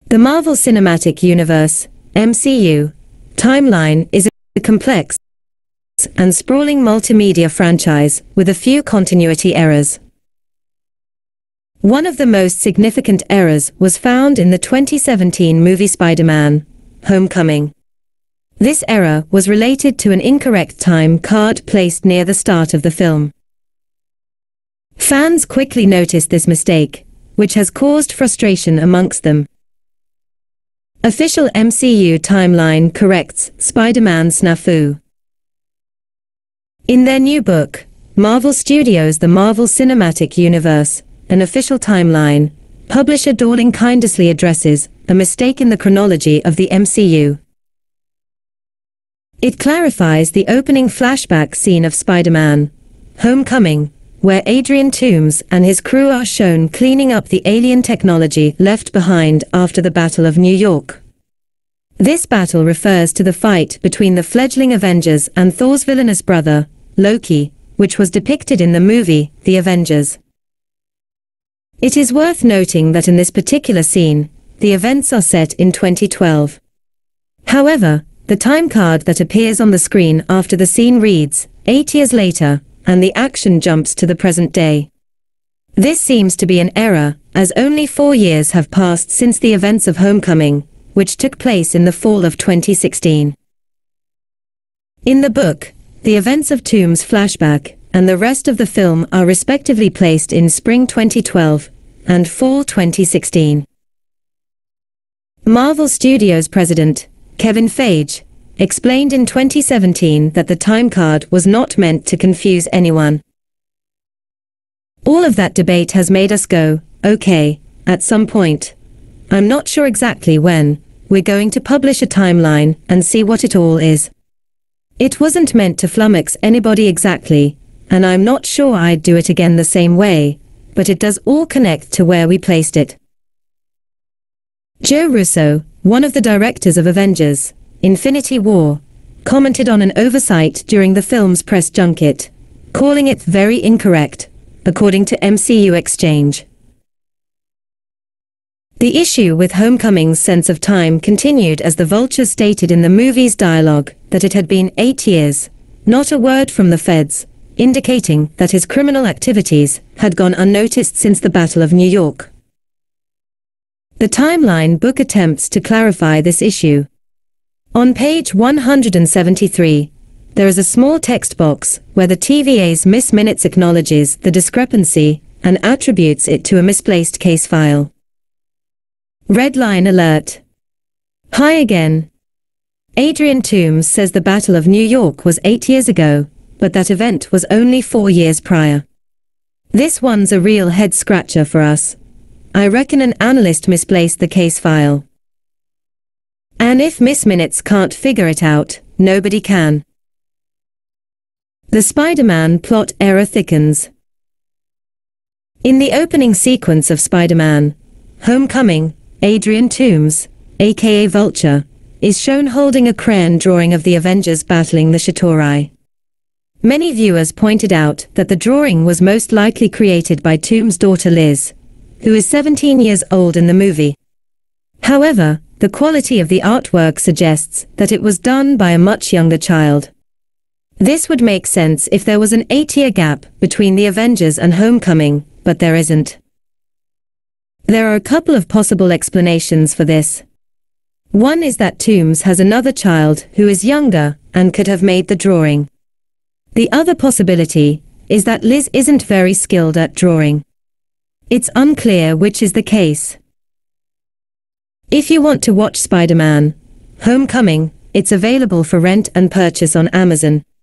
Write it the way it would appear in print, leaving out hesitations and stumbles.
The Marvel Cinematic Universe, MCU, timeline is a complex and sprawling multimedia franchise with a few continuity errors. One of the most significant errors was found in the 2017 movie Spider-Man: Homecoming. This error was related to an incorrect time card placed near the start of the film. Fans quickly noticed this mistake, which has caused frustration amongst them. Official MCU timeline corrects Spider-Man snafu. In their new book, Marvel Studios' The Marvel Cinematic Universe, an official timeline, publisher Dorling kindly addresses a mistake in the chronology of the MCU. It clarifies the opening flashback scene of Spider-Man: Homecoming, where Adrian Toomes and his crew are shown cleaning up the alien technology left behind after the Battle of New York. This battle refers to the fight between the fledgling Avengers and Thor's villainous brother, Loki, which was depicted in the movie, The Avengers. It is worth noting that in this particular scene, the events are set in 2012. However, the time card that appears on the screen after the scene reads, 8 years later, and the action jumps to the present day. This seems to be an error, as only 4 years have passed since the events of Homecoming, which took place in the fall of 2016. In the book, the events of Toomes' flashback and the rest of the film are respectively placed in spring 2012 and fall 2016. Marvel Studios president, Kevin Feige, explained in 2017 that the time card was not meant to confuse anyone. All of that debate has made us go, okay, at some point, I'm not sure exactly when, we're going to publish a timeline and see what it all is. It wasn't meant to flummox anybody exactly, and I'm not sure I'd do it again the same way, but it does all connect to where we placed it. Joe Russo, one of the directors of Avengers: Infinity War, commented on an oversight during the film's press junket, calling it very incorrect, according to MCU Exchange. The issue with Homecoming's sense of time continued as the Vulture stated in the movie's dialogue that it had been 8 years, not a word from the feds, indicating that his criminal activities had gone unnoticed since the Battle of New York. The timeline book attempts to clarify this issue. On page 173, there is a small text box where the TVA's Miss Minutes acknowledges the discrepancy and attributes it to a misplaced case file. Red line alert. Hi again. Adrian Toomes says the Battle of New York was 8 years ago, but that event was only 4 years prior. This one's a real head-scratcher for us. I reckon an analyst misplaced the case file. And if Miss Minutes can't figure it out, nobody can. The Spider-Man plot error thickens. In the opening sequence of Spider-Man: Homecoming, Adrian Toomes, aka Vulture, is shown holding a crayon drawing of the Avengers battling the Chitauri. Many viewers pointed out that the drawing was most likely created by Toomes' daughter Liz, who is 17 years old in the movie. However, the quality of the artwork suggests that it was done by a much younger child. This would make sense if there was an 8-year gap between the Avengers and Homecoming, but there isn't. There are a couple of possible explanations for this. One is that Toomes has another child who is younger and could have made the drawing. The other possibility is that Liz isn't very skilled at drawing. It's unclear which is the case. If you want to watch Spider-Man: Homecoming, it's available for rent and purchase on Amazon.